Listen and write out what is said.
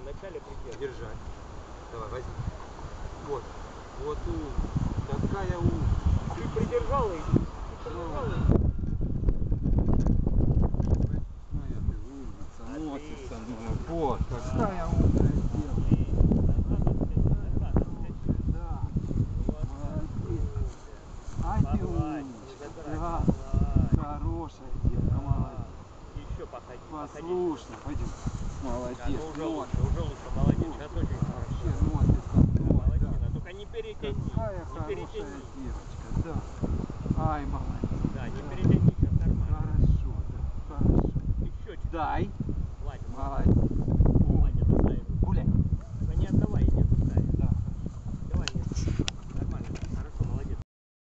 вначале придерживай. Держать. Давай, возьми. Вот. Вот умница. Такая умница. Ты придержал и придержал и... Какая ты умница. Носится мной. Вот, какая умная девочка. Да. Молодец. Ай ты умничка. Да. Хорошая девка, молодец. Еще походи. Послушно. Пойдем. Молодец. Да, ну уже лучше, молодец. Сейчас очень вообще хорошо. носится. Молодец. Только не перетяни. Какая Не хорошая перетяни. девочка, да. Ай, молодец. Да, не перетяни, сейчас нормально. Хорошо, да, хорошо. Еще чуть. Дай. Хватит. Молодец.